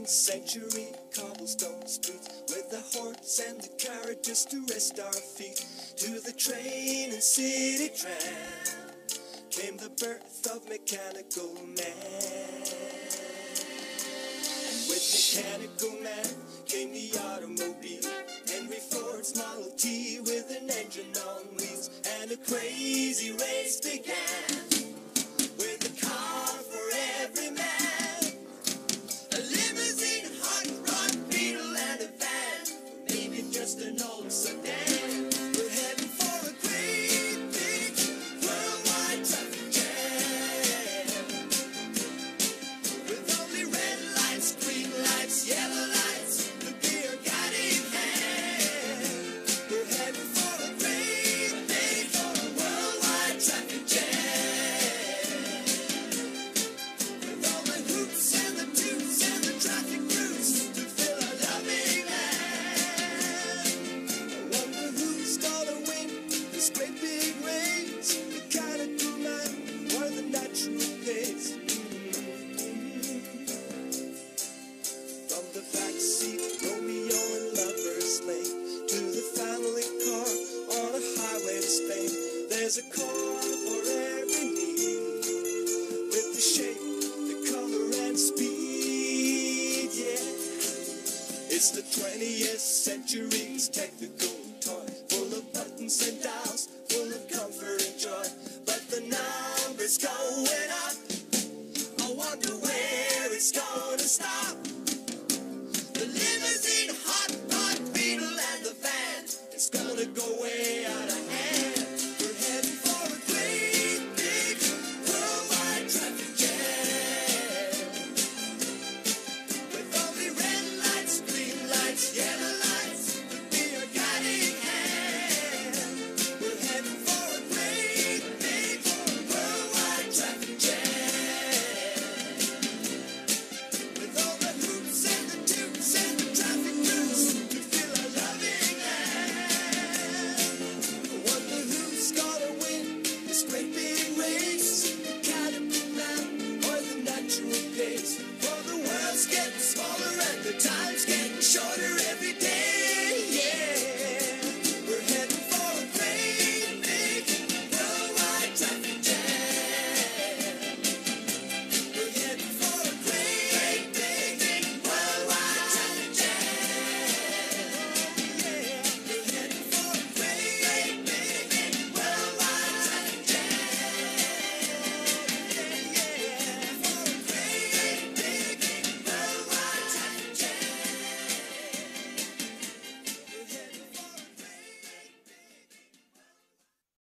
century cobblestone streets with the horse and the carriages to rest our feet. To the train and city tram came the birth of Mechanical Man. And with Mechanical Man came the automobile, Henry Ford's Model T with an engine on wheels, and a crazy race began with a car for every man, a limousine, a hot rod, Beetle, and a van, maybe just an old sedan. We're heading for a great big worldwide traffic jam, with only red lights, green lights, yellow lights, the beer got in hand. We're heading for a great big worldwide traffic jam, with all the hoops and the toots and the traffic routes to fill our loving land. I wonder who's gonna win this great big race. Mechanical Man or the natural pace. From the backseat, Romeo and Lover's Lane, to the family car on a highway to Spain. There's a car for every need, with the shape, the color, and speed, yeah. It's the 20th century's technical toy, full of buttons and dials, full